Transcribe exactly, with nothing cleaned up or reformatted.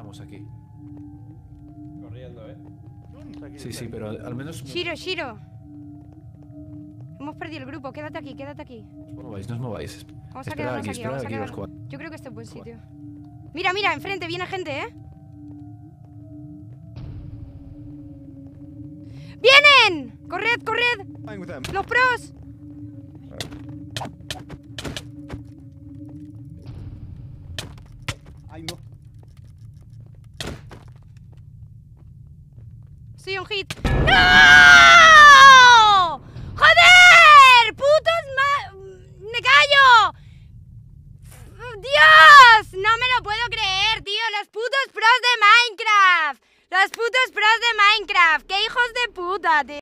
estamos aquí. Corriendo, ¿eh? Sí, sí, pero al menos... Shiro, Shiro. Hemos perdido el grupo, quédate aquí, quédate aquí. No os mováis, no os mováis. Vamos a Esperad quedarnos aquí, aquí, esperad vamos a aquí los quedarnos. cuatro. Yo creo que este es buen sitio. Mira, mira, enfrente viene gente, ¿eh? ¡Vienen! ¡Corred, corred! ¡Los pros!